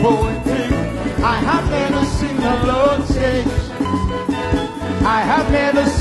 poetry. I have never seen the blood change. I have never